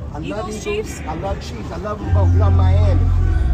I love Eagles, Eagles. Chiefs? I love Chiefs. I love them both. We love Miami.